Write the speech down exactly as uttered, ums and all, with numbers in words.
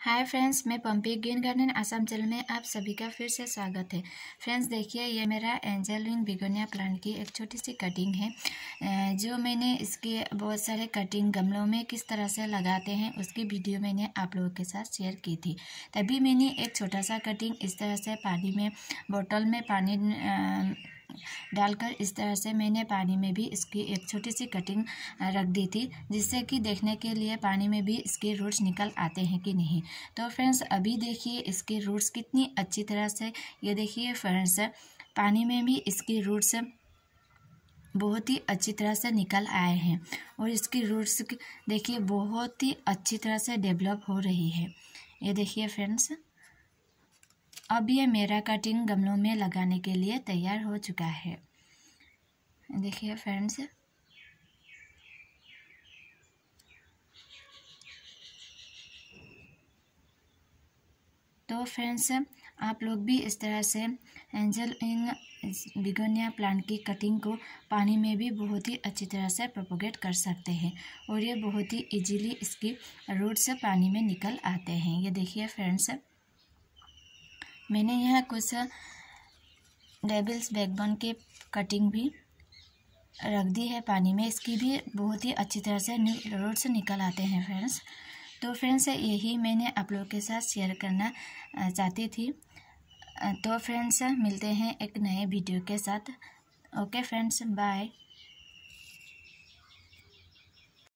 हाय friends, मैं Pampi green garden Assam channel में आप सभी का फिर से स्वागत है। फ्रेंड्स देखिए, ये मेरा एंजल विंग बिगोनिया प्लांट की एक छोटी सी कटिंग है जो मैंने इसके बहुत सारे कटिंग गमलों में किस तरह से लगाते हैं उसकी वीडियो मैंने आप लोगों के साथ शेयर की थी। तभी मैंने एक छोटा सा कटिंग इस तरह से पानी में बोतल में पानी डालकर इस तरह से मैंने पानी में भी इसकी एक छोटी सी कटिंग रख दी थी, जिससे कि देखने के लिए पानी में भी इसके रूट्स निकल आते हैं कि नहीं। तो फ्रेंड्स अभी देखिए इसके रूट्स कितनी अच्छी तरह से, ये देखिए फ्रेंड्स पानी में भी इसकी रूट्स बहुत ही अच्छी तरह से निकल आए हैं और इसकी रूट्स देखिए बहुत ही अच्छी तरह से डेवलप हो रही है। ये देखिए फ्रेंड्स, अब ये मेरा कटिंग गमलों में लगाने के लिए तैयार हो चुका है। देखिए फ्रेंड्स, तो फ्रेंड्स आप लोग भी इस तरह से एंजल विंग बिगोनिया प्लांट की कटिंग को पानी में भी बहुत ही अच्छी तरह से प्रोपोगेट कर सकते हैं और ये बहुत ही इजीली इसकी रूट्स पानी में निकल आते हैं। ये देखिए फ्रेंड्स, मैंने यहाँ कुछ डेविल्स बैकबोन की कटिंग भी रख दी है पानी में, इसकी भी बहुत ही अच्छी तरह से रूट्स निकल आते हैं फ्रेंड्स। तो फ्रेंड्स यही मैंने आप लोगों के साथ शेयर करना चाहती थी। तो फ्रेंड्स मिलते हैं एक नए वीडियो के साथ। Okay friends, bye.